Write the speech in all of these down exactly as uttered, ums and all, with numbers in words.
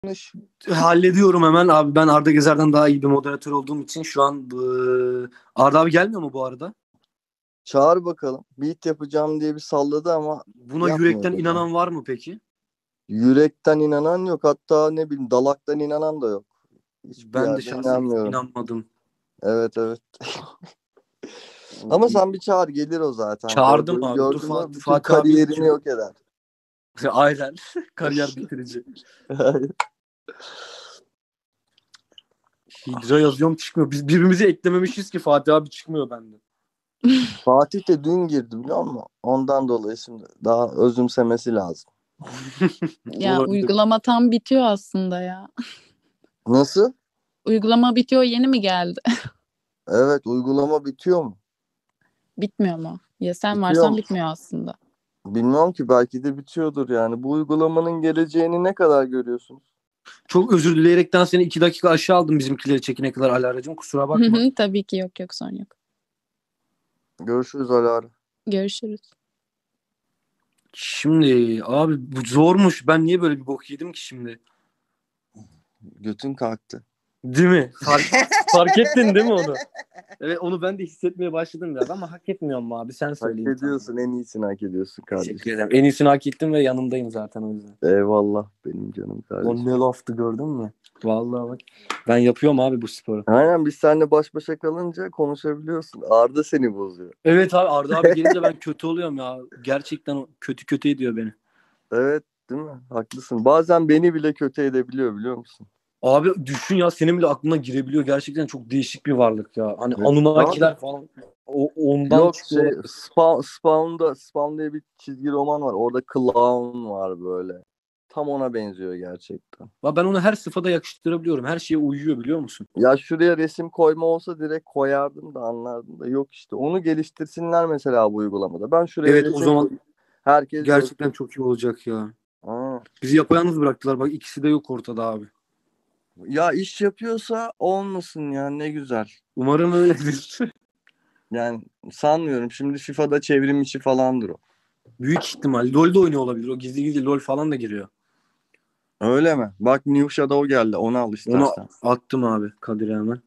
Konuş. Hallediyorum hemen abi. Ben Arda Gezer'den daha iyi bir moderatör olduğum için şu an ıı, Arda abi gelmiyor mu bu arada? Çağır bakalım. Beat yapacağım diye bir salladı ama Buna yapmıyor yürekten dedi. inanan var mı peki? Yürekten inanan yok. Hatta ne bileyim dalaktan inanan da yok. Hiçbir Ben de yerde şahsen hiç inanmıyorum. inanmadım. Evet evet. Ama sen bir çağır, gelir o zaten. Çağırdım Gördün, abi. gördün Dur mü? Fatih, Bütün Fatih abi kariyerini yok eder. Aynen. Kariyer bitirici. Hidra yazıyorum çıkmıyor. Biz birbirimizi eklememişiz ki Fatih abi çıkmıyor bende. Fatih de dün girdi biliyor musun? Ondan dolayı şimdi daha özümsemesi lazım. Ya Olabilir. uygulama tam bitiyor aslında ya. Nasıl? Uygulama bitiyor, yeni mi geldi? Evet, uygulama bitiyor mu? Bitmiyor mu? Ya sen Bitiyor varsan mu? bitmiyor aslında. Bilmiyorum ki, belki de bitiyordur yani. Bu uygulamanın geleceğini ne kadar görüyorsunuz? Çok özür dileyerekten seni iki dakika aşağı aldım bizimkileri çekine kadar Alara'cığım. Kusura bakma. Tabii ki yok yok sorun yok. Görüşürüz Alara. Görüşürüz. Şimdi abi bu zormuş. Ben niye böyle bir bok yedim ki şimdi? Götün kalktı. Değil mi? Fark, fark ettin değil mi onu? Evet, onu ben de hissetmeye başladım biraz ama hak etmiyorum abi. Sen Hak söyleyin. ediyorsun, en iyisini hak ediyorsun kardeşim. Teşekkür ederim. En iyisini hak ettim ve yanındayım zaten o yüzden. Eyvallah benim canım O kardeşim. ne laftı gördün mü? Vallahi bak. Ben yapıyorum abi bu sporu. Aynen, biz seninle baş başa kalınca konuşabiliyorsun. Arda seni bozuyor. Evet abi, Arda abi gelince ben kötü oluyorum ya. Gerçekten o kötü kötü ediyor beni. Evet değil mi? Haklısın. Bazen beni bile kötü edebiliyor, biliyor musun? Abi düşün ya, senin bile aklına girebiliyor. Gerçekten çok değişik bir varlık ya. Hani Evet. Anunnakiler falan. O, ondan Yok çıkıyor. şey Spawn, Spawn'da Spawn diye bir çizgi roman var. Orada clown var böyle. Tam ona benziyor gerçekten. Ya ben onu her sıfata yakıştırabiliyorum. Her şeye uyuyor biliyor musun? Ya şuraya resim koyma olsa direkt koyardım da anlardım da, yok işte. Onu geliştirsinler mesela bu uygulamada. Ben şuraya Evet, resim o zaman koyayım. Herkes gerçekten görsün. çok iyi olacak ya. Aa. Bizi yapayalnız bıraktılar. Bak ikisi de yok ortada abi. Ya iş yapıyorsa olmasın ya, ne güzel. Umarım öyledir. Yani sanmıyorum. Şimdi FIFA'da çevrim içi falandır o. Büyük ihtimal. LoL'de oynuyor olabilir. O gizli gizli LoL falan da giriyor. Öyle mi? Bak New Shadow geldi. Onu al Onu istersen. attım abi Kadir'e hemen.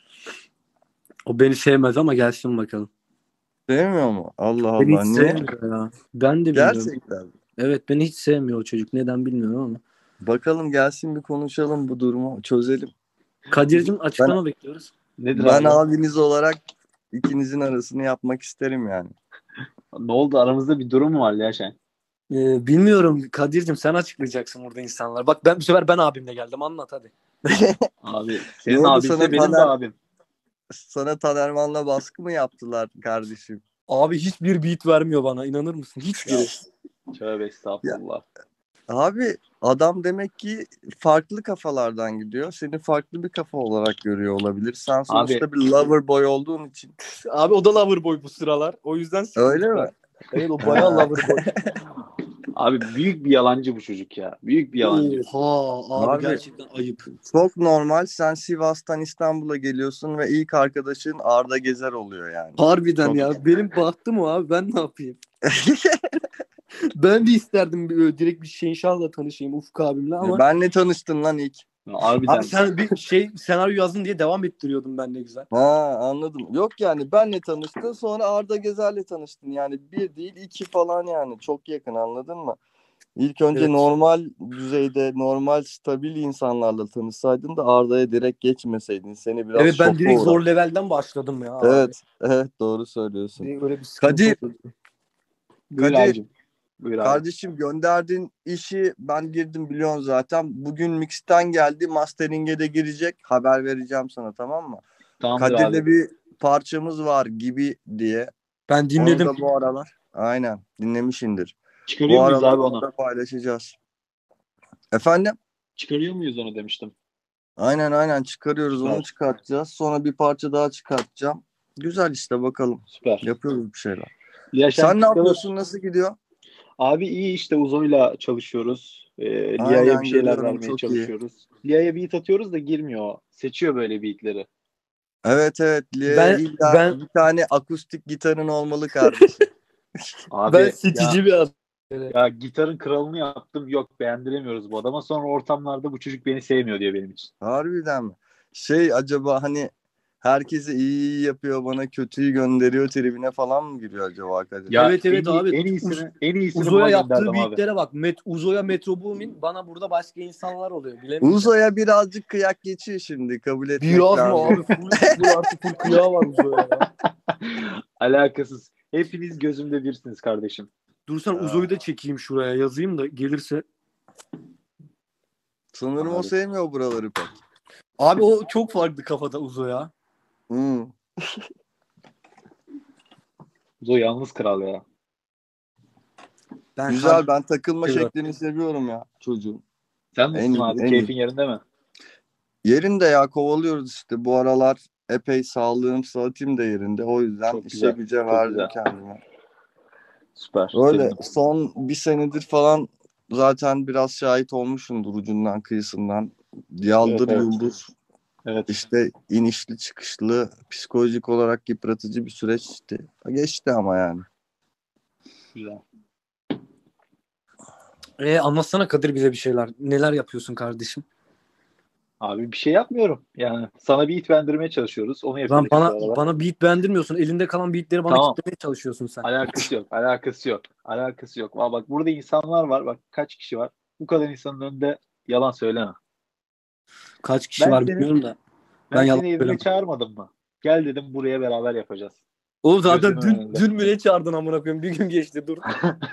O beni sevmez ama gelsin bakalım. Sevmiyor mu? Allah Beni Allah. hiç Niye? sevmiyor ya. Ben de bilmiyorum. Gerçekten. Evet, beni hiç sevmiyor o çocuk. Neden bilmiyorum ama. Bakalım gelsin, bir konuşalım bu durumu. Çözelim. Kadir'cim Ben, açıklama bekliyoruz. Nedir ben abi? abiniz olarak ikinizin arasını yapmak isterim yani. Ne oldu? Aramızda bir durum mu var ya şey? Ee, bilmiyorum Kadir'cim, sen açıklayacaksın burada insanlar. Bak ben bu sefer ben abimle geldim, anlat hadi. Abi Ne senin oldu abinse sana, benim de Taner? abim. Sana Tanerman'la baskı mı yaptılar kardeşim? Abi hiçbir beat vermiyor bana, inanır mısın? Hiçbiri. Tövbe estağfurullah. Abi adam demek ki farklı kafalardan gidiyor. Seni farklı bir kafa olarak görüyor olabilir. Sen sonuçta bir lover boy olduğun için. Abi o da lover boy bu sıralar. O yüzden Öyle mi? Evet, o bayağı lover boy. Abi büyük bir yalancı bu çocuk ya. Büyük bir yalancı. Oha abi, Abi, gerçekten ayıp. Çok normal. Sen Sivas'tan İstanbul'a geliyorsun ve ilk arkadaşın Arda Gezer oluyor yani. Harbiden Çok... ya. Benim bahtım o abi. Ben ne yapayım? Ben de isterdim bir, direkt bir Şehinşah'la tanışayım, Ufuk abimle ama. Benle tanıştın lan ilk. Harbiden. Abi sen bir şey senaryo yazdın diye devam ettiriyordum ben, ne güzel. Ha, anladım. Yok yani benle tanıştın, sonra Arda Gezer'le tanıştın. Yani bir değil iki falan yani. Çok yakın, anladın mı? İlk önce Evet. normal düzeyde, normal stabil insanlarla tanışsaydın da Arda'ya direkt geçmeseydin. Seni biraz Evet, ben şoka direkt uğrat. zor levelden başladım ya abi. Evet, evet doğru söylüyorsun. Direkt öyle bir sıkıntı Kadir, oldu. Buyur Kadir, abicim. Buyur abi. kardeşim gönderdiğin işi ben girdim biliyorsun zaten. Bugün mixten geldi, mastering'e de girecek. Haber vereceğim sana, tamam mı? Tamamdır Kadir'le abi. bir parçamız var gibi diye. Ben dinledim. Onu da bu aralar. Aynen, dinlemişindir. Çıkarıyor Bu muyuz aralar abi onu onu? da paylaşacağız. Efendim? Çıkarıyor muyuz onu demiştim. Aynen aynen çıkarıyoruz. Süper. Onu çıkartacağız. Sonra bir parça daha çıkartacağım. Güzel işte, bakalım. Süper. Yapıyoruz bir şeyler. Yaşam Sen ne kıskanır. yapıyorsun? Nasıl gidiyor? Abi iyi işte, Uzo'yla çalışıyoruz. Ee, Lia'ya Aynen, bir şeyler görüyorum, vermeye çok çalışıyoruz. Lia'ya beat atıyoruz da girmiyor. Seçiyor böyle beatleri. Evet evet. Ben İlla ben bir tane akustik gitarın olmalı kardeşim. Abi ben ya seçici bir adam. Ya gitarın kralını yaptım. Yok beğendiremiyoruz bu adama. Sonra ortamlarda bu çocuk beni sevmiyor diyor benim için. Harbiden mi? Şey acaba hani herkese iyi iyi yapıyor bana kötüyü gönderiyor tribine falan mı giriyor acaba Kadir? Ya Evet, evet en iyi- abi. En iyisini, en iyisini Uzo'ya buna yaptığı gönderdim abi. beatlere bak. Met, Uzo'ya Metro Boomin, bana burada başka insanlar oluyor. Bilemiyorum. Uzo'ya birazcık kıyak geçiyor şimdi kabul etmek Biraz mı lazım. abi? Full, full artı full kıyağı var Uzo'ya ya. Alakasız. Hepiniz gözümde birsiniz kardeşim. Dursan Aa. Uzo'yu da çekeyim şuraya yazayım da gelirse. Sanırım o Abi. sevmiyor buraları pek. Abi o çok farklı kafada Uzo ya. Hmm. Uzo yalnız kral ya. Ben Güzel ben takılma Evet. şeklini seviyorum ya çocuğun. Sen En nasılsın iyi, abi? en Keyfin iyi. yerinde mi? Yerinde ya kovalıyoruz işte bu aralar epey sağlığım saatim de yerinde. O yüzden Çok işe güzel, güce çok verdim güzel. kendime. Süper. Öyle Sevindim. son bir senedir falan zaten biraz şahit olmuşsundur ucundan kıyısından. Yaldır Evet, evet. yuldur Evet. işte inişli çıkışlı psikolojik olarak yıpratıcı bir süreçti. Geçti ama yani. Güzel. E, anlatsana Kadir bize bir şeyler. Neler yapıyorsun kardeşim? Abi bir şey yapmıyorum. Yani sana bir beğendirmeye çalışıyoruz. Onu Lan yapıyoruz bana şu aralar. bana beat beğendirmiyorsun. Elinde kalan beatleri bana Tamam. kitlemeye çalışıyorsun sen. Alakası yok. Alakası yok. Alakası yok. Aa, bak burada insanlar var. Bak kaç kişi var. Bu kadar insanın önünde yalan söyleme. Kaç kişi Ben var seni- bilmiyorum da. Ben, Ben yalan seni evime söylemem. çağırmadım mı? Gel dedim buraya beraber yapacağız. Oğlum zaten Gözümün dün, önünde. dün mü ne çağırdın amına koyayım? Bir gün geçti dur.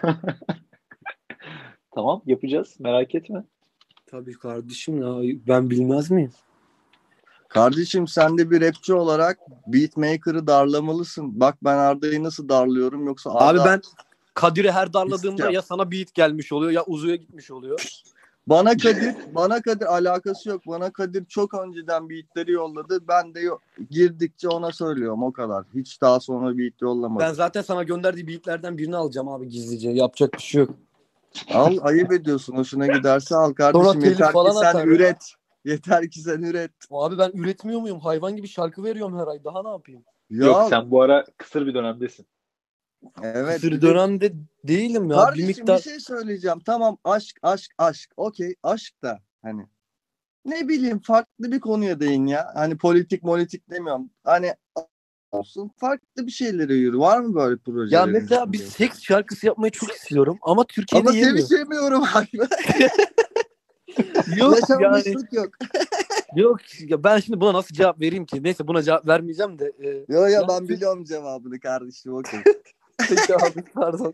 Tamam yapacağız. Merak etme. Tabii kardeşim ya ben bilmez miyim? Kardeşim sen de bir rapçi olarak beatmaker'ı darlamalısın. Bak ben Arda'yı nasıl darlıyorum yoksa Arda... Abi ben Kadir'i her darladığımda Yap. ya sana beat gelmiş oluyor ya Uzu'ya gitmiş oluyor. Bana Kadir, bana Kadir alakası yok. Bana Kadir çok önceden beatleri yolladı. Ben de yo- girdikçe ona söylüyorum o kadar. Hiç daha sonra beat yollamadım. Ben zaten sana gönderdiği beatlerden birini alacağım abi gizlice. Yapacak bir şey yok. Al ayıp ediyorsun. Hoşuna giderse al kardeşim. Sonra telif Yeter ki falan sen atar ya. üret. Yeter ki sen üret. Abi ben üretmiyor muyum? Hayvan gibi şarkı veriyorum her ay. Daha ne yapayım? Ya Yok sen bu ara kısır bir dönemdesin. evet. Kısır bir de- dönemde değilim ya. Kardeşim bir miktar... bir şey söyleyeceğim. Tamam aşk aşk aşk. Okey aşk da hani ne bileyim farklı bir konuya değin ya. Hani politik politik demiyorum. Hani olsun farklı bir şeylere yürü. Var mı böyle projeler? Ya mesela bir seks şarkısı yapmayı çok istiyorum ama Türkiye'de Ama yemiyor. sevişemiyorum abi. Yok yani. Yaşanmışlık yok. Yok ya ben şimdi buna nasıl cevap vereyim ki? Neyse buna cevap vermeyeceğim de. E, Yo yo Ya- ben biliyorum cevabını kardeşim okey. peki abi pardon.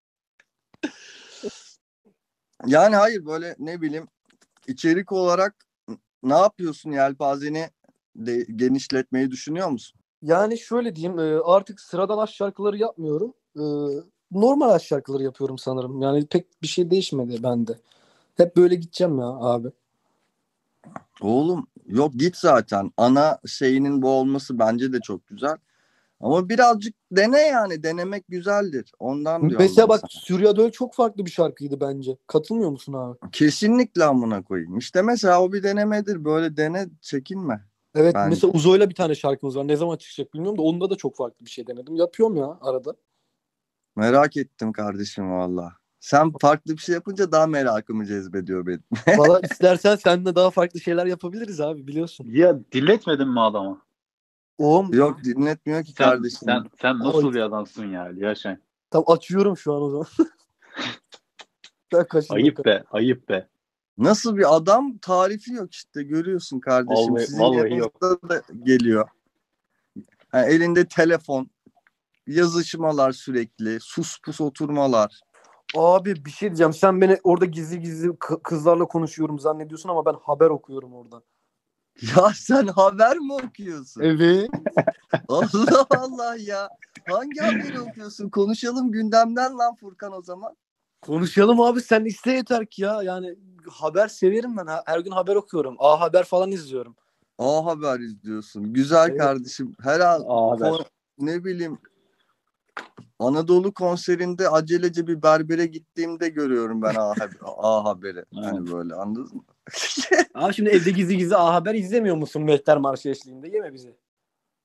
Yani hayır böyle ne bileyim içerik olarak ne yapıyorsun yelpazeni de genişletmeyi düşünüyor musun? Yani şöyle diyeyim e, artık sıradan aşk şarkıları yapmıyorum. E, normal aşk şarkıları yapıyorum sanırım. Yani pek bir şey değişmedi bende. Hep böyle gideceğim ya abi. Oğlum yok git zaten. Ana şeyinin bu olması bence de çok güzel. Ama birazcık dene yani. Denemek güzeldir. Ondan diyorum Mesela ben bak sana. Süryadöl çok farklı bir şarkıydı bence. Katılmıyor musun abi? Kesinlikle amına koyayım. İşte mesela o bir denemedir. Böyle dene çekinme. Evet Bence. mesela Uzo'yla bir tane şarkımız var. Ne zaman çıkacak bilmiyorum da onda da çok farklı bir şey denedim. Yapıyorum ya arada. Merak ettim kardeşim valla. Sen farklı bir şey yapınca daha merakımı cezbediyor benim. Valla istersen seninle daha farklı şeyler yapabiliriz abi biliyorsun. Ya dinletmedin mi adamı? Oğlum Yok dinletmiyor ki Sen, kardeşim. sen, sen nasıl Oy. bir adamsın ya Yaşar? tam açıyorum şu an o zaman. Ben kaçayım Ayıp bakalım. be, ayıp be. Nasıl bir adam tarifi yok işte görüyorsun kardeşim. Vallahi- Sizin vallahi yanınızda da geliyor. Ha, elinde telefon, yazışmalar sürekli, sus pus oturmalar. Abi bir şey diyeceğim. Sen beni orada gizli gizli kı- kızlarla konuşuyorum zannediyorsun ama ben haber okuyorum orada. Ya sen haber mi okuyorsun? Evet. Allah Allah ya. Hangi haberi okuyorsun? Konuşalım gündemden lan Furkan o zaman. Konuşalım abi sen iste yeter ki ya. Yani haber severim ben. Ha- Her gün haber okuyorum. A Haber falan izliyorum. A Haber izliyorsun. Güzel Evet. kardeşim. Herhalde A Haber. ko- ne bileyim Anadolu konserinde acelece bir berbere gittiğimde görüyorum ben A, Haber, A Haber'i. Hani böyle anladın mı? Abi şimdi evde gizli gizli A Haber izlemiyor musun Mehter Marşı eşliğinde? Yeme bizi.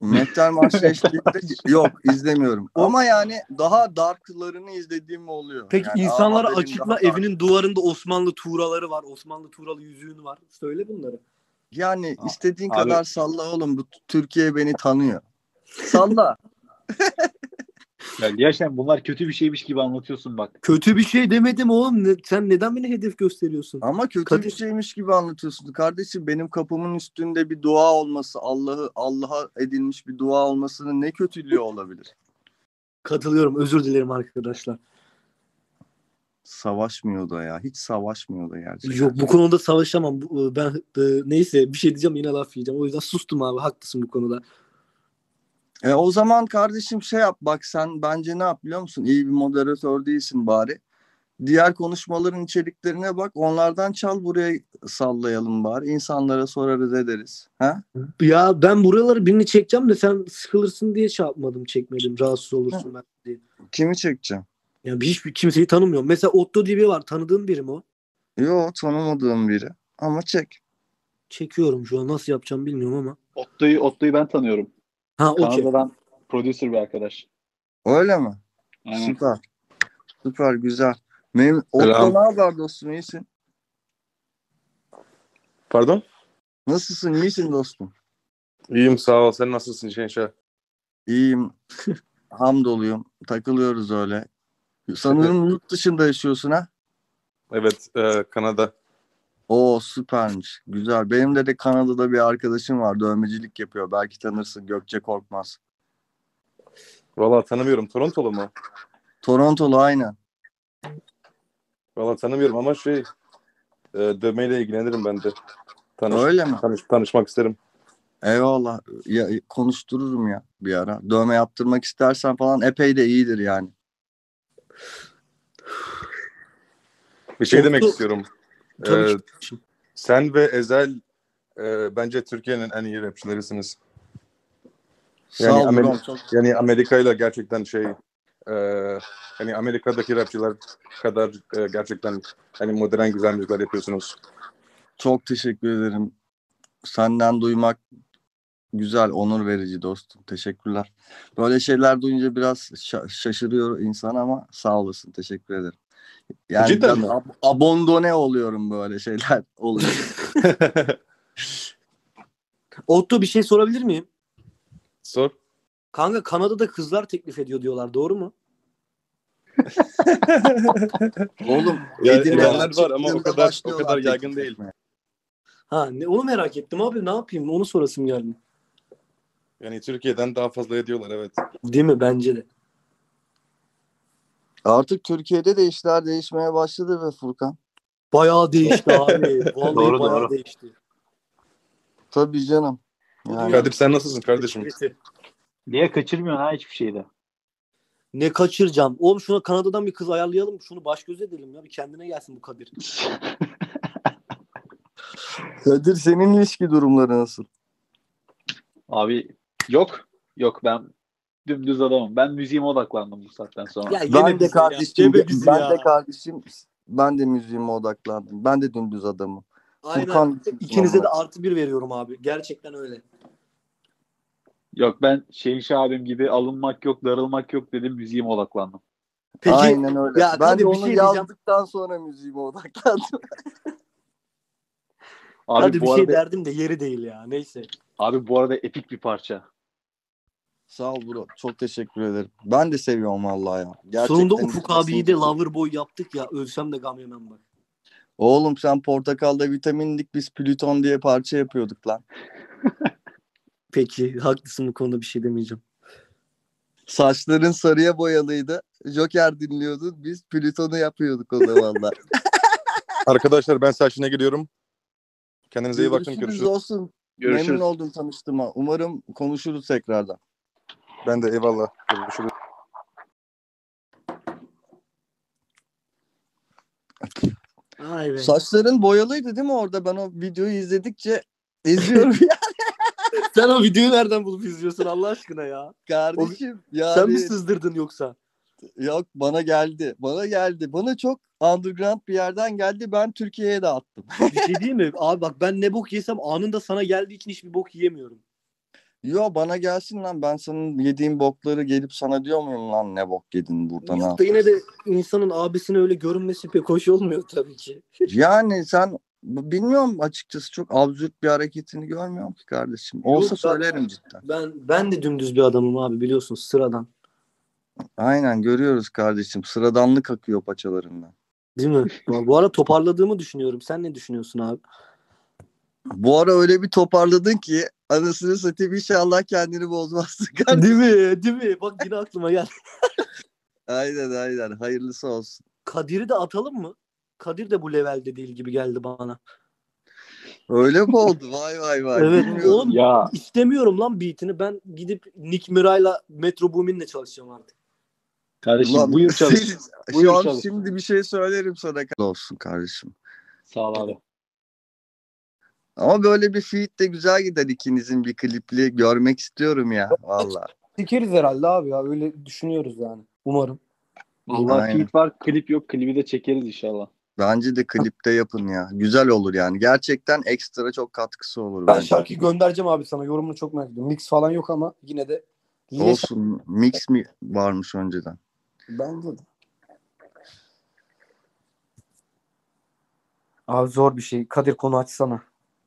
Mehter Marşı eşliğinde yok izlemiyorum. Ama yani daha darklarını izlediğim oluyor. Peki Yani insanlara haberin açıkla, daha dark. evinin duvarında Osmanlı tuğraları var. Osmanlı tuğralı yüzüğün var. Söyle bunları. Yani istediğin Abi- kadar salla oğlum. Bu Türkiye beni tanıyor. Salla. Ya gerçekten bunlar kötü bir şeymiş gibi anlatıyorsun bak. Kötü bir şey demedim oğlum. Ne- sen neden beni hedef gösteriyorsun? Ama kötü Kadir- bir şeymiş gibi anlatıyorsun. Kardeşim benim kapımın üstünde bir dua olması, Allah'ı Allah'a edilmiş bir dua olmasının ne kötülüğü olabilir? Katılıyorum. Özür dilerim arkadaşlar. Savaşmıyor da ya. Hiç savaşmıyor da gerçekten. Yok bu konuda savaşamam. Bu- Ben e, neyse bir şey diyeceğim yine laf yiyeceğim. O yüzden sustum abi. Haklısın bu konuda. E o zaman kardeşim şey yap bak sen bence ne yap biliyor musun? İyi bir moderatör değilsin bari. Diğer konuşmaların içeriklerine bak. Onlardan çal buraya sallayalım bari. İnsanlara sorarız ederiz. Ha? Ya ben buraları birini çekeceğim de sen sıkılırsın diye şey yapmadım, çekmedim. Rahatsız olursun ben diye. Kimi çekeceğim? Ya hiçbir kimseyi tanımıyorum. Mesela Otto diye biri var. Tanıdığın biri mi o? Yok tanımadığım biri. Ama çek. Çekiyorum şu an. Nasıl yapacağım bilmiyorum ama. Otto'yu Otto'yu ben tanıyorum. Ha okey. Kanada'dan producer bir arkadaş. Öyle mi? Aynen. Süper. Süper güzel. Mem Selam. Otto ne haber dostum iyisin? Pardon? Nasılsın iyisin dostum? İyiyim sağ ol. Sen nasılsın Şenşah? İyiyim. Hamdoluyum. Takılıyoruz öyle. Sanırım yurt dışında yaşıyorsun ha? Evet, e, Kanada. Oo süpermiş. Güzel. Benim de de Kanada'da bir arkadaşım var. Dövmecilik yapıyor. Belki tanırsın. Gökçe Korkmaz. Valla tanımıyorum. Torontolu mu? Torontolu aynen. Valla tanımıyorum ama şey e, dövmeyle ilgilenirim ben de. Tanış, Öyle mi? tanış, tanışmak isterim. Eyvallah. Ya, konuştururum ya bir ara. Dövme yaptırmak istersen falan epey de iyidir yani. Bir şey Oldu. demek istiyorum. Tabii E, ki. sen ve Ezel e, bence Türkiye'nin en iyi rapçilerisiniz. Sağ Yani, ol Amer- bro. Çok, yani Amerika ile gerçekten şey e, yani Amerika'daki rapçiler kadar e, gerçekten hani modern güzel müzikler yapıyorsunuz. çok teşekkür ederim. Senden duymak güzel, onur verici dostum. Teşekkürler. Böyle şeyler duyunca biraz şa- şaşırıyor insan ama sağ olasın. Teşekkür ederim. Yani Cidden biraz mi? ab- abondone oluyorum böyle şeyler oluyor. Otto bir şey sorabilir miyim? Sor. Kanka Kanada'da kızlar teklif ediyor diyorlar. Doğru mu? Oğlum Ya, Edirne'den edenler var ama o çıktığında kadar o başlıyorlar kadar teklif yaygın değil. etmeye. Ha ne, onu merak ettim abi. Ne yapayım? Onu sorasım geldi. Yani Türkiye'den daha fazla ediyorlar evet. Değil mi? Bence de. Artık Türkiye'de de işler değişmeye başladı ve Furkan. Bayağı değişti abi. Vallahi Doğru, bayağı doğru. değişti. Tabii canım. Bu Yani, dünya- Kadir sen nasılsın kardeşim? Niye kaçırmıyorsun ha hiçbir şeyde? Ne kaçıracağım? Oğlum şuna Kanada'dan bir kız ayarlayalım. Şunu baş göz edelim ya. Bir kendine gelsin bu Kadir. Kadir senin ilişki durumları nasıl? Abi yok. Yok ben dümdüz adamım. Ben müziğime odaklandım bu saatten sonra. Ya yeme Ben de bizi kardeşim, ya. Yeme bizi ben ya. de kardeşim, ben de müziğime odaklandım. Ben de dümdüz adamım. Aynen. Furkan- İkinize de artı bir veriyorum abi. Gerçekten öyle. Yok ben Şehinşah abim gibi alınmak yok, darılmak yok dedim müziğime odaklandım. Peki Aynen öyle. ya ben Kadir, de bir onu şey diyeceğim. yazdıktan sonra müziğime odaklandım. Abi Kadir bir bu şey arada derdim de yeri değil ya. Neyse. abi bu arada epik bir parça. Sağ ol bro. Çok teşekkür ederim. Ben de seviyorum vallahi ya. Gerçekten Sonunda Ufuk izlemesini abiyi de çok- Loverboy yaptık ya. Ölsem de gam yemem bak. Oğlum sen portakalda vitaminlik biz Plüton diye parça yapıyorduk lan. Peki haklısın, bu konuda bir şey demeyeceğim. Saçların sarıya boyalıydı. Joker dinliyordun. Biz Plüton'u yapıyorduk o zamanlar. Arkadaşlar ben saçına gidiyorum. Kendinize iyi bakın. Görüşürüz Görüşürüz. olsun. Görüşürüz. Memnun oldum tanıştığıma. Umarım konuşuruz tekrardan. Ben de eyvallah. Görüşürüz. Ay be. Saçların boyalıydı değil mi orada? Ben o videoyu izledikçe izliyorum ya Sen o videoyu nereden bulup izliyorsun Allah aşkına ya? kardeşim. Yani, Sen mi sızdırdın yoksa? Yok bana geldi. Bana geldi. Bana çok underground bir yerden geldi. Ben Türkiye'ye de attım. Bir şey değil mi? Abi bak ben ne bok yesem anında sana geldiği için hiçbir bok yiyemiyorum. Yo bana gelsin lan, ben senin yediğin bokları gelip sana diyor muyum lan ne bok yedin burada ne Yok da yaptın? yine de insanın abisine öyle görünmesi pek hoş olmuyor tabii ki. Yani sen bilmiyorum açıkçası, çok absürt bir hareketini görmüyorum ki kardeşim. Olsa Yok, ben- söylerim cidden. Ben ben de dümdüz bir adamım abi, biliyorsun, sıradan. Aynen görüyoruz kardeşim. Sıradanlık akıyor paçalarından. Değil mi? Bu bu ara toparladığımı düşünüyorum. Sen ne düşünüyorsun abi? Bu ara öyle bir toparladın ki anasını satayım, inşallah kendini bozmazsın kardeşim. Değil mi? Değil mi? Bak yine aklıma geldi. Aynen aynen. Hayırlısı olsun. Kadir'i de atalım mı? Kadir de bu levelde değil gibi geldi bana. Öyle mi oldu? Vay vay vay. Evet Bilmiyorum. oğlum, Ya istemiyorum lan beatini. Ben gidip Nick Miray'la Metro Boomin'le çalışacağım artık. kardeşim Ulan, buyur çalış. sen- Buyur şu an çalış. şimdi bir şey söylerim sana. Olsun kardeşim. Sağ ol abi. Ama böyle bir feat de güzel gider, ikinizin bir klipli görmek istiyorum ya. Valla. Sikeriz herhalde abi ya. Öyle düşünüyoruz yani. Umarım. Vallahi Aynen. feat var, klip yok. Klibi de çekeriz inşallah. Bence de klipte yapın ya. Güzel olur yani. Gerçekten ekstra çok katkısı olur Ben bence. şarkıyı göndereceğim abi sana. Yorumunu çok merak ediyorum. Mix falan yok ama yine de. Olsun. Mix mi varmış önceden? Bence de. Abi zor bir şey. Kadir, konu açsana.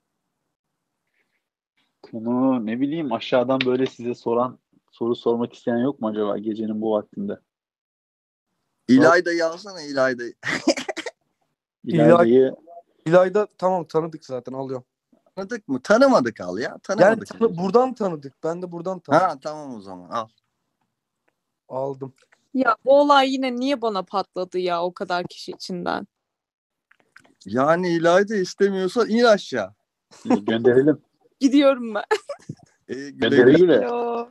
Konu ne bileyim, aşağıdan böyle size soran, soru sormak isteyen yok mu acaba gecenin bu vaktinde? İlayda yazsana İlayda'yı. İlayda'yı İlayda tamam, tanıdık zaten, alıyorum. Tanıdık mı? Tanımadık al ya. Yani Tanımadık. tanı- buradan tanıdık. Ben de buradan tanıdım. Ha tamam o zaman al. Aldım. Ya bu olay yine niye bana patladı ya o kadar kişi içinden? Yani İlayda istemiyorsa in aşağı. gönderelim. Gidiyorum ben. Ee, güle Göndere güle. güle. Alo.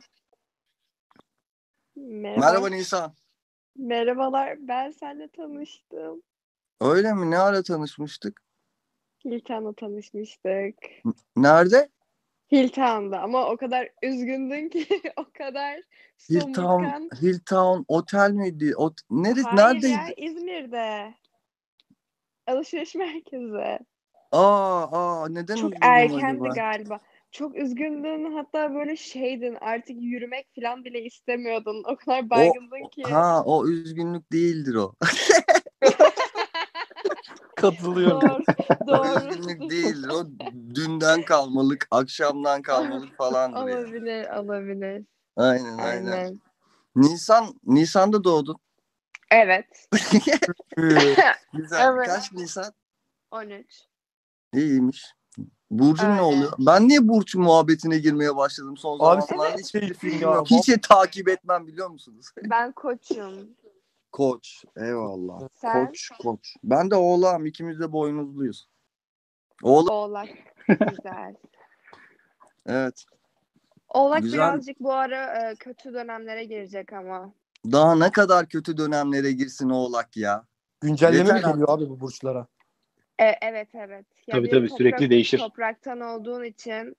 Merhaba. Merhaba Nisan. Merhabalar. Ben seninle tanıştım. Öyle mi? Ne ara tanışmıştık? Hilltown'da tanışmıştık. Nerede? Hilltown'da ama o kadar üzgündün ki o kadar Hilltown, somurtkan. Hilltown otel miydi? Ot Nere Hayır neredeydi? ya, İzmir'de. Alışveriş merkezi. Aa, aa neden Çok üzüldüm erkendi acaba? galiba. Çok üzgündün, hatta böyle şeydin, artık yürümek falan bile istemiyordun. O kadar O baygındın ki. ha o üzgünlük değildir o. Katılıyorum. Doğru. O Doğru. üzgünlük değildir. O dünden kalmalık, akşamdan kalmalık falandır ya. Olabilir, olabilir. Aynen aynen. Aynen. Nisan, Nisan'da doğdun. Evet. Güzel. Evet. Kaç Nisan? on üç. İyiymiş. Burcun Öyle. ne oluyor? Ben niye burç muhabbetine girmeye başladım son Abi zamanlarda? sen Hiç keyfin ya. bilmiyorum. Hiç de takip etmem, biliyor musunuz? Ben koçum. Koç. Eyvallah. Sen? Koç, koç. Ben de oğlağım. İkimiz de boynuzluyuz. Oğlak. Oğlak. Güzel. Evet. Oğlak Güzel. birazcık bu ara e, kötü dönemlere girecek ama. Daha ne kadar kötü dönemlere girsin oğlak ya. Güncelleme mi Yeter geliyor abi bu burçlara? E, evet evet. Ya Tabii bir tabii, toprak- sürekli değişir. Topraktan olduğun için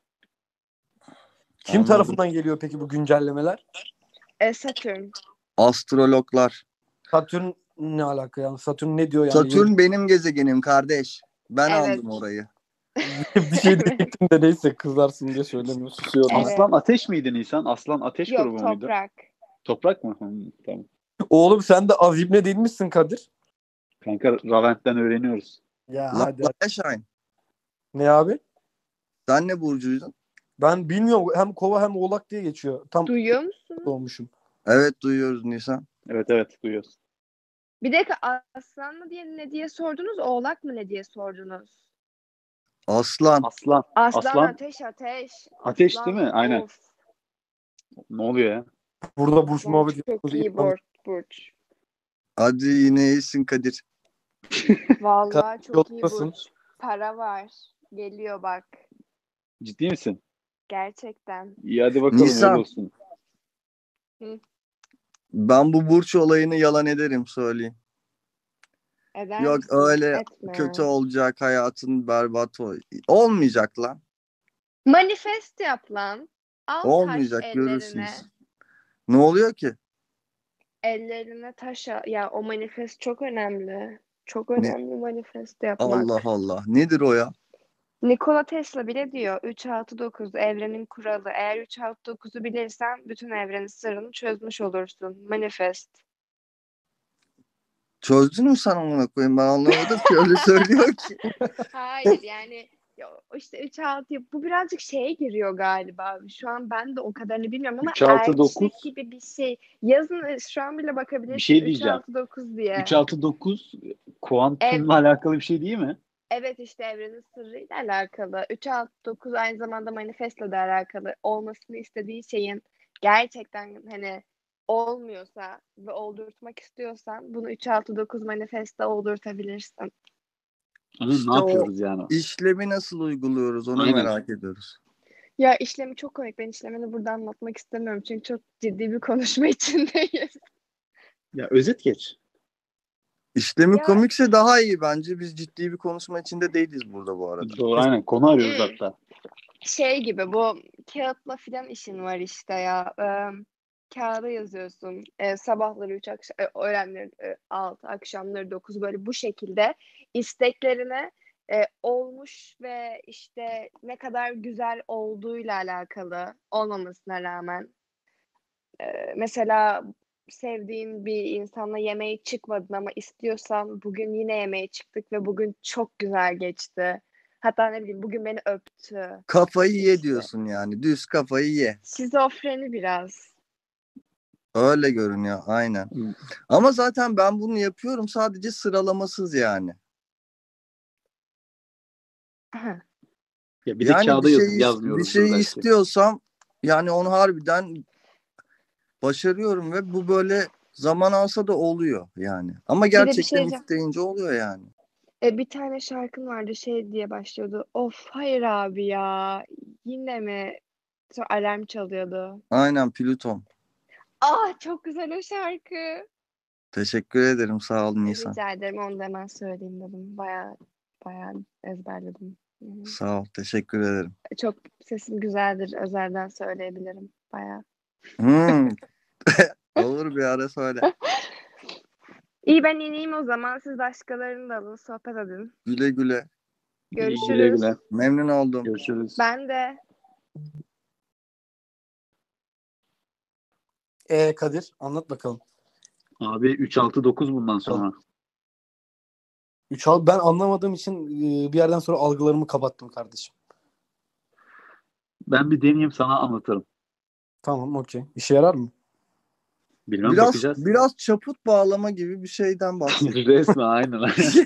Kim Anladım. tarafından geliyor peki bu güncellemeler? e, Satürn. Astrologlar. Satürn ne alaka yani? Satürn ne diyor yani? Satürn benim gezegenim kardeş. Ben Evet. aldım orayı. Bir şey diyecektim de neyse, kızarsın diye söylemiyor. Susuyorum. Evet. Aslan ateş miydi Nisan? Aslan ateş Yok, grubu muydu? toprak. Toprak mı? Hı, tamam. Oğlum sen de az ibne değil misin Kadir? Kanka Ravent'ten öğreniyoruz. Ya Lan hadi. Şahin. Ne abi? Sen ne burcuydun? Ben bilmiyorum. Hem kova hem oğlak diye geçiyor. Tam Duyuyor musun? doğmuşum. Evet duyuyoruz Nisan. Evet evet, duyuyoruz. Bir dakika, aslan mı diye ne diye sordunuz? Oğlak mı ne diye sordunuz? Aslan. Aslan. Aslan, Aslan. ateş ateş. Ateş Aslan, değil mi? Aynen. of. Ne oluyor ya? Burada burç Aslan muhabbeti çok yapıyoruz. iyi İnsan- burç. burç. Hadi yine iyisin Kadir. Vallahi çok iyi Yollasın. burç. Para var. Geliyor bak. Ciddi misin? Gerçekten. İyi, hadi bakalım, Nisan. öyle olsun. Ben bu burç olayını yalan ederim, söyleyeyim. Eder Yok misin? öyle Etme. kötü olacak, hayatın berbat ol- olmayacak lan. Manifest yap lan. Al Olmayacak, taş görürsünüz. ellerine. Ne oluyor ki? Ellerine taş al. Ya o manifest çok önemli. Çok önemli manifest yapmak. Allah Allah. Nedir o ya? Nikola Tesla bile diyor üç altı dokuz evrenin kuralı. Eğer üç altı dokuzu bilirsen bütün evrenin sırrını çözmüş olursun. Manifest. Çözdün mü sen amına koyayım? Ben anlamadım ki öyle söylüyor ki. Hayır yani ya işte üç altı bu birazcık şeye giriyor galiba. Şu an ben de o kadarını bilmiyorum ama üç altı dokuz elçilik gibi bir şey. Yazın şu an bile bir bakabilirsin şey üç diyeceğim. altı dokuz diye. üç altı dokuz Ev, kuantumla alakalı bir şey değil mi? evet işte evrenin sırrıyla alakalı. üç altı dokuz aynı zamanda manifesto da alakalı. Olmasını istediği şeyin gerçekten hani olmuyorsa ve oldurtmak istiyorsan bunu üç altı dokuz manifesto oldurtabilirsin. Ama ne İşte o yapıyoruz yani? işlemi nasıl uyguluyoruz onu Aynen. merak ediyoruz. Ya işlemi çok komik. Ben işlemini burada anlatmak istemiyorum. Çünkü çok ciddi bir konuşma içindeyiz. Ya özet geç. İşlemi Ya komikse daha iyi bence. Biz ciddi bir konuşma içinde değiliz burada bu arada. Doğru aynen. Konu arıyoruz hmm, hatta. şey gibi bu kağıtla filan işin var işte ya. Ee, kağıda yazıyorsun. Ee, sabahları üç akşam, öğlenleri altı, akşamları dokuz böyle bu şekilde isteklerine e, olmuş ve işte ne kadar güzel olduğuyla alakalı olmamasına rağmen Ee, mesela sevdiğin bir insanla yemeğe çıkmadın ama istiyorsan bugün yine yemeğe çıktık ve bugün çok güzel geçti. Hatta ne bileyim bugün beni öptü. Kafayı ye İşte diyorsun yani. Düz kafayı ye. şizofreni biraz. Öyle görünüyor aynen. Hı. Ama zaten ben bunu yapıyorum sadece sıralamasız yani. Aha. Ya bir de Yani bir kağıda yaz- şey bir yazmıyoruzdur şey belki. istiyorsam yani onu harbiden başarıyorum ve bu böyle zaman alsa da oluyor yani. Ama Bir de bir şey gerçekten diyeceğim. isteyince oluyor yani. E, bir tane şarkın vardı şey diye başlıyordu. Of hayır abi ya. Yine mi? Sonra alarm çalıyordu. Aynen Plüton. Ah çok güzel o şarkı. Teşekkür ederim sağ ol Nisan. Rica ederim onu da hemen söyleyeyim dedim. Baya baya ezberledim. Hı hı. Sağ ol teşekkür ederim. Çok sesim güzeldir. Özelden söyleyebilirim. Baya. Hmm, olur bir ara söyle. İyi ben ineyim o zaman. Siz başkalarını da alın. Sohbet edin. Güle güle. Güle Görüşürüz. güle. Memnun oldum. Görüşürüz. Ben de. E Kadir anlat bakalım. Abi üç altı dokuz bundan sonra. Üç al ben anlamadığım için e, bir yerden sonra algılarımı kapattım kardeşim. Ben bir deneyeyim sana anlatırım. Tamam okey. İşe yarar mı? Bilmem Biraz bakacağız. biraz çaput bağlama gibi bir şeyden bahsediyor. Resmen aynen.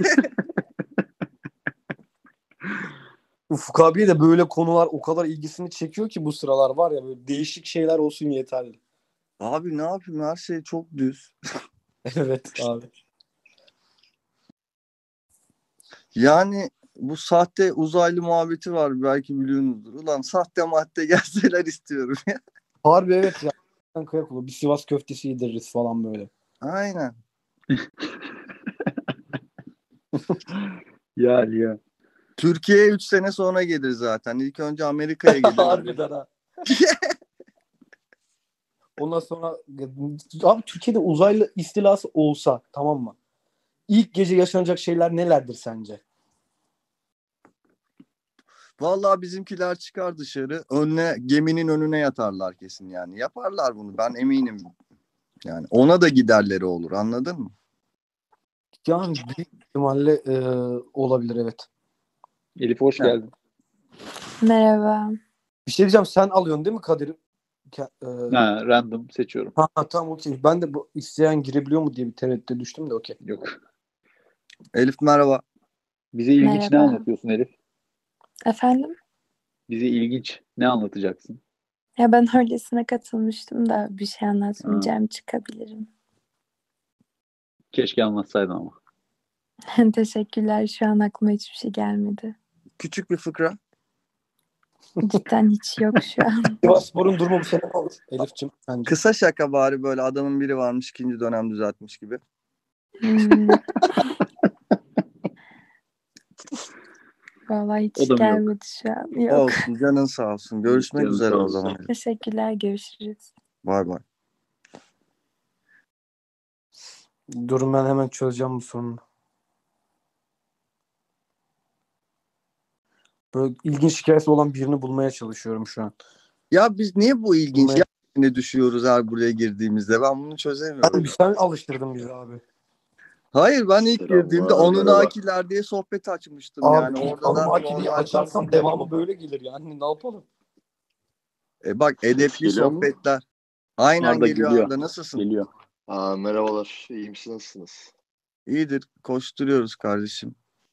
Ufuk abiye de böyle konular o kadar ilgisini çekiyor ki bu sıralar var ya böyle değişik şeyler olsun yeterli. Abi ne yapayım her şey çok düz. Evet abi. Yani bu sahte uzaylı muhabbeti var belki biliyorsunuzdur. Ulan sahte madde gelseler istiyorum ya. Harbi evet ya. Kıyak olur. Bir Sivas köftesi yediririz falan böyle. Aynen. Ya ya. Türkiye'ye üç sene sonra gelir zaten. İlk önce Amerika'ya gelir. Harbiden ha. Ondan sonra abi Türkiye'de uzaylı istilası olsa tamam mı? İlk gece yaşanacak şeyler nelerdir sence? Vallahi bizimkiler çıkar dışarı. Önüne geminin önüne yatarlar kesin yani. Yaparlar bunu ben eminim. Yani ona da giderleri olur anladın mı? Yani büyük ihtimalle e, olabilir evet. Elif hoş Ha. geldin. Merhaba. Bir şey diyeceğim sen alıyorsun değil mi Kadir? Ke- e, Ha, random seçiyorum. ha, tamam okey. Ben de bu isteyen girebiliyor mu diye bir tereddüte düştüm de okey. Yok. Elif merhaba. Bize ilginç ne Merhaba. anlatıyorsun Elif? Efendim? Bize ilginç ne anlatacaksın? Ya ben öylesine katılmıştım da bir şey Ha, anlatmayacağım çıkabilirim. keşke anlatsaydın ama. Teşekkürler. Şu an aklıma hiçbir şey gelmedi. Küçük bir fıkra. Cidden hiç yok şu an. Sivasspor'un durumu bu sene ne olur Elif'ciğim bence. Kısa şaka bari böyle adamın biri varmış ikinci dönem düzeltmiş gibi. Hmm, vallahi hiç O da mı yok? gelmedi şu an. Yok. Olsun canın sağ olsun. Görüşmek Canın üzere sağ o olsun. zaman. Teşekkürler. Görüşürüz. Bay bay. Durun ben hemen çözeceğim bu sorunu. Böyle ilginç hikayesi olan birini bulmaya çalışıyorum şu an. Ya biz niye bu ilginç Bulmaya... yerine düşüyoruz her buraya girdiğimizde? Ben bunu çözemiyorum. Abi sen alıştırdın bizi abi. Hayır, ben ilk Selamlar, girdiğimde onun merhaba. Akiler diye sohbet açmıştım Abi yani orada da Anunnaki diye normal. açarsam devamı böyle gelir yani. Ne yapalım? E bak, Ses edepli geliyor mu? sohbetler. Aynen Arda geliyor geliyor. Arda, nasılsın? Geliyor. Aa, merhabalar. İyiyim, siz nasılsınız? İyidir, koşturuyoruz kardeşim.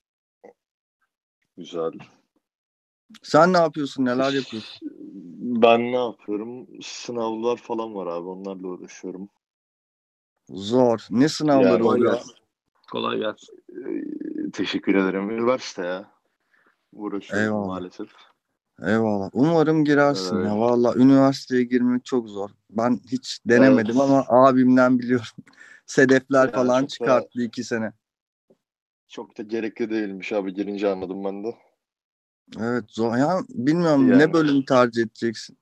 Güzel. Sen ne yapıyorsun, neler yapıyorsun? Ben ne yapıyorum? Sınavlar falan var abi. Onlarla uğraşıyorum. Zor. Ne sınavları Yani Kolay oluyor? gelsin. Kolay gelsin. e, teşekkür ederim. Üniversite ya. Uğraşıyorum Eyvallah. maalesef. Eyvallah. Umarım girersin Evet. ya. Valla üniversiteye girmek çok zor. Ben hiç denemedim Evet. ama abimden biliyorum. Sedefler Ya falan çok da çıkarttı iki sene. çok da gerekli değilmiş abi. Girince anladım ben de. Evet zor. Ya bilmiyorum, ne Yani bölüm tercih edeceksin?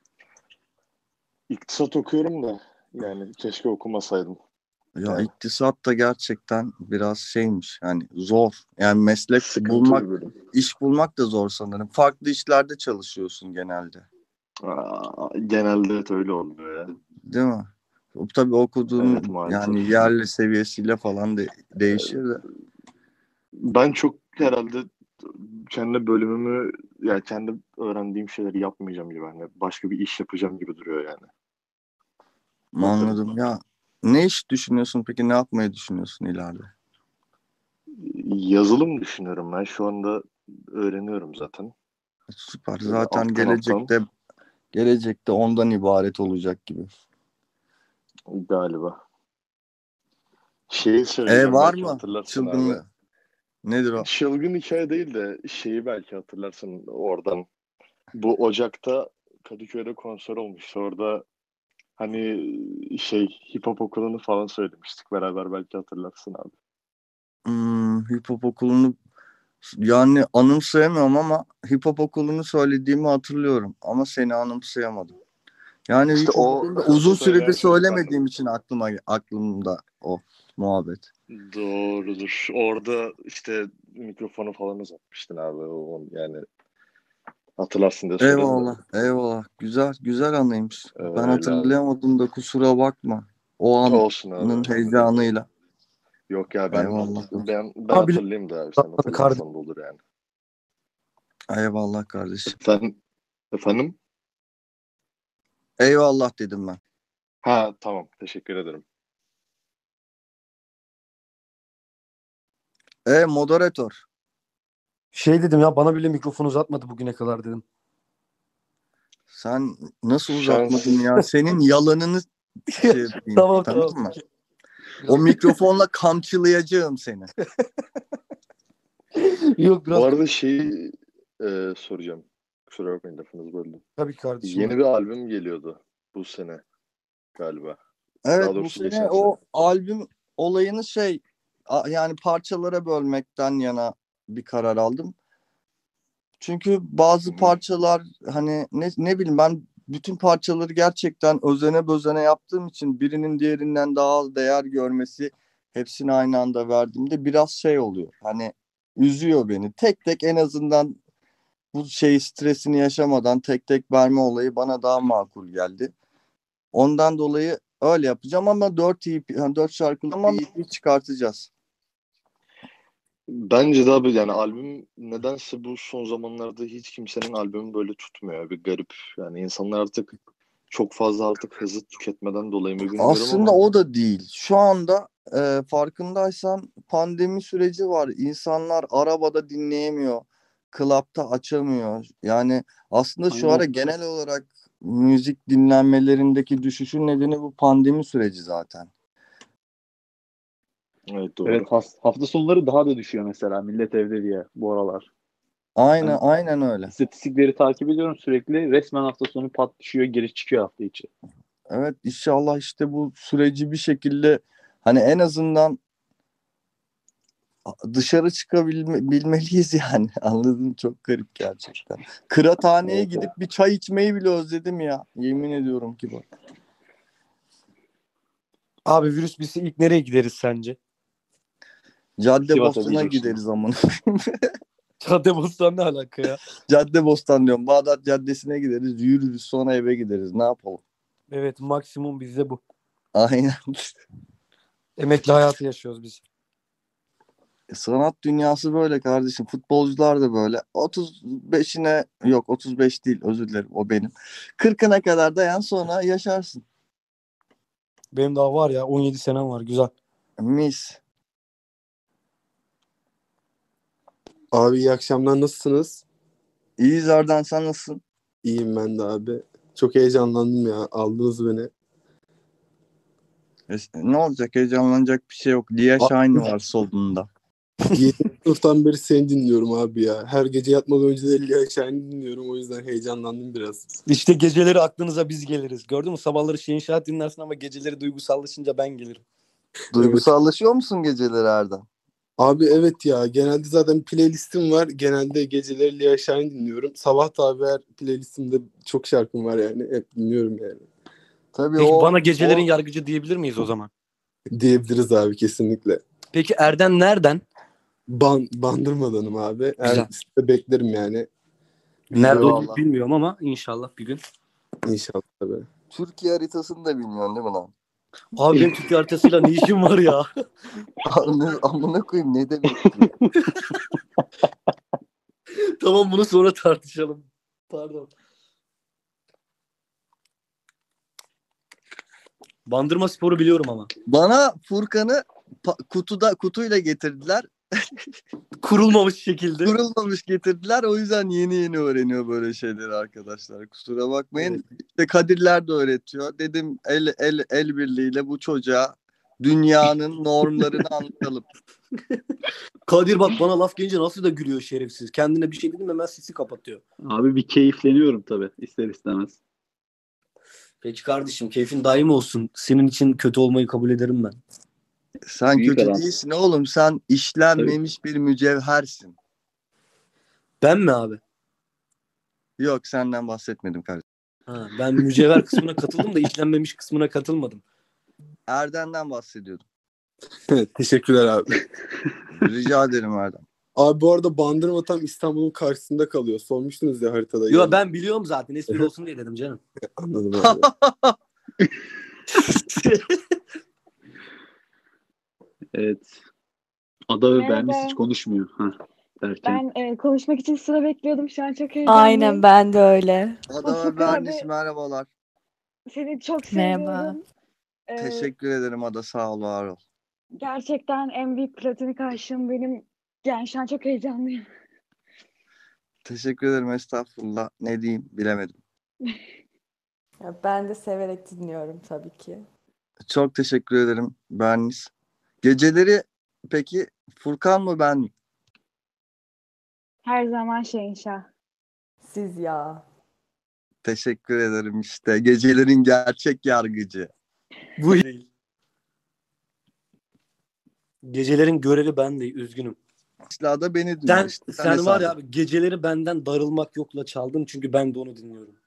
iktisat okuyorum da yani keşke okumasaydım. Ya Yani iktisat da gerçekten biraz şeymiş. Yani zor. Yani meslek sıkıntı bulmak, bir bölüm. iş bulmak da zor sanırım. Farklı işlerde çalışıyorsun genelde. Aa, genelde evet öyle oluyor ya. Değil mi? O, tabii Evet okuduğun maalesef. yani yerli seviyesiyle falan de değişir de. Ben çok herhalde kendi bölümümü yani kendi öğrendiğim şeyleri yapmayacağım gibi. Hani başka bir iş yapacağım gibi duruyor yani. Bakalım. Anladım. Ya ne iş düşünüyorsun peki? Ne yapmayı düşünüyorsun ileride? Yazılım düşünüyorum ben. Şu anda öğreniyorum zaten. Süper. Böyle Zaten alttan alttan gelecekte gelecekte ondan ibaret olacak gibi. galiba. Şeyi E söyleyeceğim, var belki mı hatırlarsın abi. çılgınlığı? Nedir o? Çılgın hikaye değil de şeyi belki hatırlarsın oradan. Bu Ocak'ta Kadıköy'de konser olmuştu. Orada hani şey hip hop okulunu falan söylemiştik beraber, belki hatırlarsın abi. Hmm, hip hop okulunu yani anımsayamıyorum ama hip hop okulunu söylediğimi hatırlıyorum ama seni anımsayamadım. Yani İşte hip hop o okulunu da uzun süredir söyleyen çocuk bendim. söylemediğim için aklıma aklımda o muhabbet. Doğrudur. Orada işte mikrofonu falan uzatmıştın abi. O, yani hatırlarsın diye söyledim de. Eyvallah, eyvallah. Güzel, güzel anıymış. Ben Öyle abi. hatırlayamadım da kusura bakma. O Olsun abi, anın önemli değil. heyecanıyla. Yok ya, ben Eyvallah. ben ben Abi hatırlayayım da abi, sen kardeşim. hatırlamasan da olur yani. Eyvallah kardeşim. Efendim? Efendim? Eyvallah dedim ben. Ha tamam, teşekkür ederim. E moderatör. Şey dedim ya, bana bile mikrofon uzatmadı bugüne kadar dedim. Sen nasıl Şans. uzatmadın ya? Senin yalanını şey yapayım. Tamam Tamam tamam. mı? O mikrofonla kamçılayacağım seni. Yok biraz Bu arada şeyi e, soracağım. Kusura bakmayın, lafınızı böldüm. tabii kardeşim. Yeni bir albüm geliyordu bu sene galiba. Evet, Daha bu doğrusu sene geçen o sene. albüm olayını şey a- yani parçalara bölmekten yana bir karar aldım. Çünkü Hı bazı hı. parçalar hani ne, ne bileyim ben bütün parçaları gerçekten özene bözene yaptığım için birinin diğerinden daha az değer görmesi, hepsini aynı anda verdiğimde biraz şey oluyor. Hani üzüyor beni. Tek tek en azından bu şey stresini yaşamadan tek tek verme olayı bana daha makul geldi. Ondan dolayı öyle yapacağım ama dört E P, yani dört şarkılık bir E P çıkartacağız. Bence de abi, yani albüm nedense bu son zamanlarda hiç kimsenin albümü böyle tutmuyor. Bir garip. Yani insanlar artık çok fazla artık hızlı tüketmeden dolayı mı bilmiyorum Aslında ama o da değil. Şu anda e, farkındaysan pandemi süreci var. İnsanlar arabada dinleyemiyor. Klapta açamıyor. Yani aslında şu ara Aynen. genel olarak müzik dinlenmelerindeki düşüşün nedeni bu pandemi süreci zaten. evet doğru. Evet, has- hafta sonları daha da düşüyor mesela, millet evde diye bu aralar. Aynen, Ben aynen öyle. istatistikleri takip ediyorum sürekli. Resmen hafta sonu pat düşüyor, geri çıkıyor hafta içi. Evet, inşallah işte bu süreci bir şekilde hani en azından dışarı çıkabilmeliyiz yani. Anladın, çok garip gerçekten. Kıraathaneye Evet, gidip bir çay içmeyi bile özledim ya. Yemin ediyorum ki bak. Abi virüs bitse ilk nereye gideriz sence? Cadde Sivas'a Bostan'a diyeceksin. gideriz amına. Caddebostan ne alaka ya? Caddebostan diyorum. Bağdat Caddesi'ne gideriz. Yürürüz sonra eve gideriz. Ne yapalım? Evet, maksimum bizde bu. Aynen. Emekli hayatı yaşıyoruz biz. Sanat dünyası böyle kardeşim. Futbolcular da böyle. otuz beşine yok otuz beş değil özür dilerim o benim. kırkına kadar dayan sonra yaşarsın. Benim daha var ya on yedi senem var, güzel. Mis. Abi iyi akşamlar, nasılsınız? İyiyiz Ardan sen nasılsın? İyiyim ben de abi. Çok heyecanlandım ya. Aldınız beni. E, ne olacak heyecanlanacak bir şey yok. Lia Abi- Shine var solunda. yedinci sınıftan beri seni dinliyorum abi ya. Her gece yatmadan önce de Lia Shine'i dinliyorum. O yüzden heyecanlandım biraz. İşte geceleri aklınıza biz geliriz. Gördün mü? Sabahları Şehin Şahat dinlersin ama geceleri duygusallaşınca ben gelirim. Duygusallaşıyor musun geceleri Ardan? Abi evet ya. Genelde zaten playlistim var. Genelde geceleri Lia Shine dinliyorum. Sabah da abi her playlistimde çok şarkım var yani. Hep dinliyorum yani. Tabii Peki o, bana gecelerin o- yargıcı diyebilir miyiz o zaman? Diyebiliriz abi kesinlikle. Peki Erden nereden? Ban, bandırmadanım abi. Her Güzel. site beklerim yani. Nerede Eyvallah. olduğunu bilmiyorum ama inşallah bir gün. İnşallah tabii. Türkiye haritasını da bilmiyorsun değil mi lan? Abi benim Türkiye haritasıyla ne işim var ya? Amına, amına koyayım ne demek bu? Tamam, bunu sonra tartışalım. Pardon. Bandırma Spor'u biliyorum ama. Bana Furkan'ı pa- kutuda kutuyla getirdiler. Kurulmamış şekilde. Kurulmamış getirdiler. O yüzden yeni yeni öğreniyor böyle şeyleri arkadaşlar. Kusura bakmayın. İşte Kadirler de öğretiyor. Dedim el el el birliğiyle bu çocuğa dünyanın normlarını anlatalım. Kadir bak bana laf gelince nasıl da gülüyor şerefsiz. Kendine bir şey dedim hemen sesi kapatıyor. Abi bir keyifleniyorum tabii ister istemez. Peki kardeşim, keyfin daim olsun. Senin için kötü olmayı kabul ederim ben. Sen Büyük kötü adam. değilsin oğlum. Sen işlenmemiş bir mücevhersin. Ben mi abi? Yok senden bahsetmedim kardeşim. Ha, ben mücevher kısmına katıldım da işlenmemiş kısmına katılmadım. Erdem'den bahsediyordum. Teşekkürler abi. Rica ederim Erdem. Abi bu arada Bandırma tam İstanbul'un karşısında kalıyor. Sormuştunuz ya haritada. Yo yani. ben biliyorum zaten, espri olsun diye dedim canım. Anladım abi. Evet. Ada ve Merhaba. Bernice hiç konuşmuyor. Ha, derken. Ben e, konuşmak için sıra bekliyordum. Şu an çok heyecanlıyım. Aynen ben de öyle. Ada Ufuk ve Bernice abi. merhabalar. Seni çok Merhaba. seviyorum. E, Teşekkür ederim Ada sağ ol var ol. Gerçekten en büyük platonik aşığım benim. Yani şu an çok heyecanlıyım. Teşekkür ederim estağfurullah. Ne diyeyim bilemedim. Ya ben de severek dinliyorum tabii ki. Çok teşekkür ederim Bernice. Geceleri peki Furkan mı ben mi? Her zaman Şehinşah. Siz ya. Teşekkür ederim işte. Gecelerin gerçek yargıcı. Bu değil. Gecelerin görevi ben değil, üzgünüm. Asla da beni dinler Sen, işte. sen var hesabı. ya abi, geceleri benden darılmak yokla çaldın çünkü ben de onu dinliyorum.